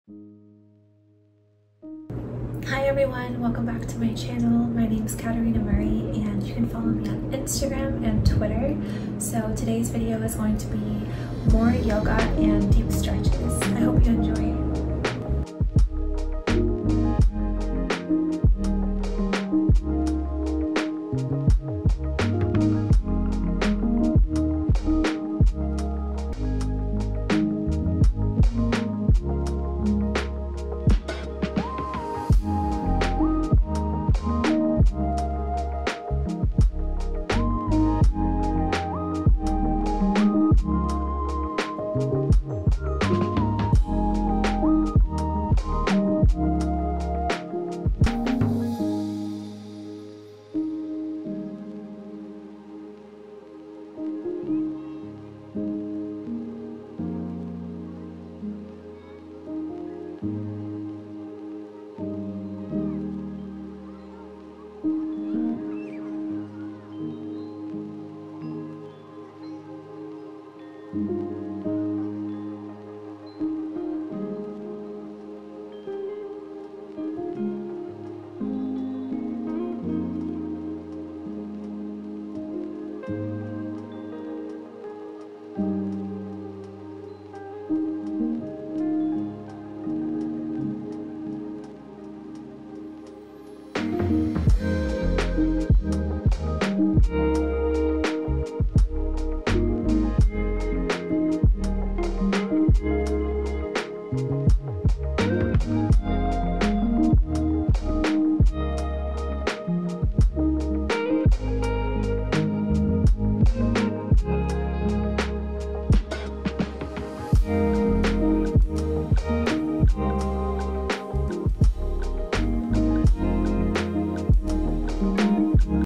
Hi everyone, welcome back to my channel. My name is Katerina and you can follow me on Instagram and Twitter. So today's video is going to be more yoga and deep stretches. I hope you enjoy.